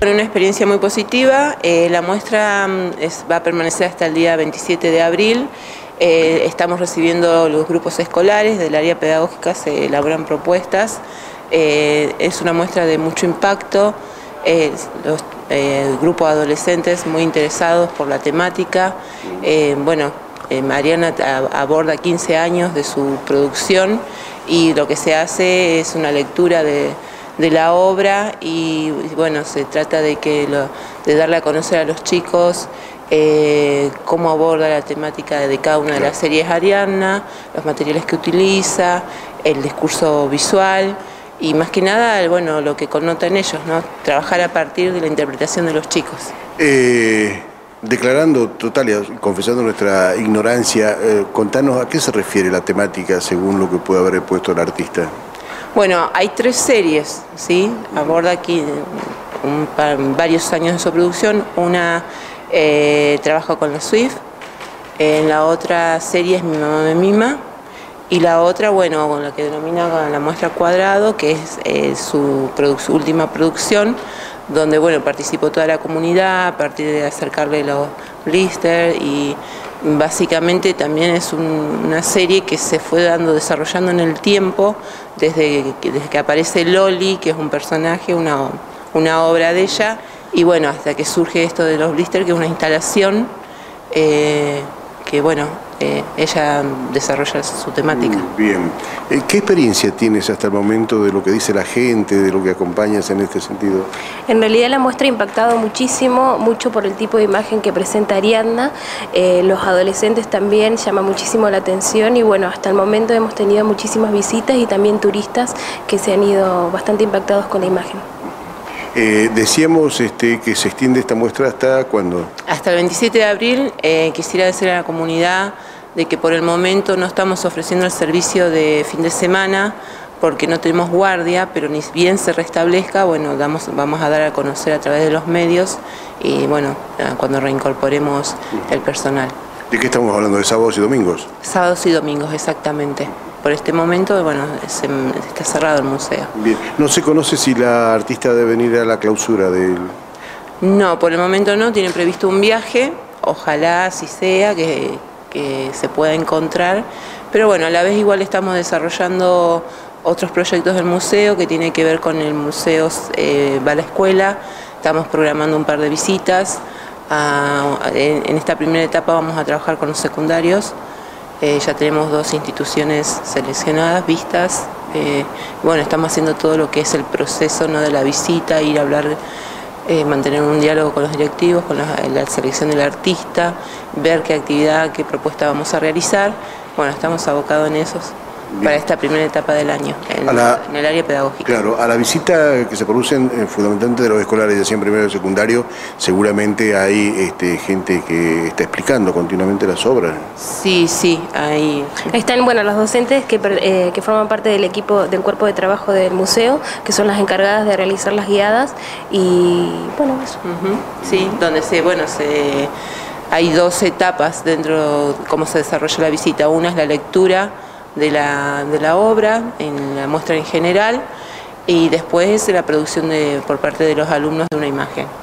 Una experiencia muy positiva. La muestra va a permanecer hasta el día 27 de abril. Estamos recibiendo los grupos escolares del área pedagógica, se elaboran propuestas. Es una muestra de mucho impacto. Los grupos adolescentes muy interesados por la temática. Mariana aborda 15 años de su producción y lo que se hace es una lectura de la obra y bueno, se trata de darle a conocer a los chicos cómo aborda la temática de cada una de las series Ariadna, los materiales que utiliza, el discurso visual y más que nada, bueno, lo que connota en ellos, ¿no? Trabajar a partir de la interpretación de los chicos. Declarando total y confesando nuestra ignorancia, contanos a qué se refiere la temática según lo que puede haber puesto el artista. Bueno, hay 3 series, ¿sí? Aborda aquí varios años de su producción. Una trabaja con la Swift, en la otra serie es Mi mamá me mima, y la otra, bueno, con la que denomina la muestra Cuadrado, que es su última producción, donde, bueno, participó toda la comunidad a partir de acercarle los blisters y básicamente también es una serie que se fue desarrollando en el tiempo, desde que aparece Loli, que es un personaje, una obra de ella, y bueno, hasta que surge esto de los blisters, que es una instalación que, bueno, ella desarrolla su temática. Bien. ¿Qué experiencia tienes hasta el momento de lo que dice la gente, de lo que acompañas en este sentido? En realidad la muestra ha impactado mucho por el tipo de imagen que presenta Ariadna. Los adolescentes también llama muchísimo la atención y bueno, hasta el momento hemos tenido muchísimas visitas y también turistas que se han ido bastante impactados con la imagen. Decíamos que se extiende esta muestra ¿hasta cuándo? Hasta el 27 de abril. Quisiera decir a la comunidad de que por el momento no estamos ofreciendo el servicio de fin de semana porque no tenemos guardia, pero ni bien se restablezca, bueno, vamos a dar a conocer a través de los medios y bueno, cuando reincorporemos el personal. ¿De qué estamos hablando? ¿De sábados y domingos? Sábados y domingos, exactamente. Por este momento, bueno, está cerrado el museo. Bien. ¿No se conoce si la artista debe venir a la clausura del...? No, por el momento no. Tienen previsto un viaje. Ojalá así sea, que se pueda encontrar. Pero bueno, a la vez igual estamos desarrollando otros proyectos del museo que tienen que ver con el museo va a la escuela. Estamos programando un par de visitas. En esta primera etapa vamos a trabajar con los secundarios. Ya tenemos 2 instituciones seleccionadas, vistas. Bueno, estamos haciendo todo lo que es el proceso, ¿no?, de la visita, ir a hablar, mantener un diálogo con los directivos, con la selección del artista, ver qué actividad, qué propuesta vamos a realizar. Bueno, estamos abocados en eso para esta primera etapa del año, en el área pedagógica. Claro, a la visita que se producen fundamentalmente de los escolares, ya sea en primero y secundario, seguramente hay gente que está explicando continuamente las obras. Sí, hay. Están, bueno, los docentes que forman parte del equipo, del cuerpo de trabajo del museo, que son las encargadas de realizar las guiadas y, bueno, eso. Sí, donde hay 2 etapas dentro de cómo se desarrolla la visita. Una es la lectura de la obra, en la muestra en general, y después la producción por parte de los alumnos de una imagen.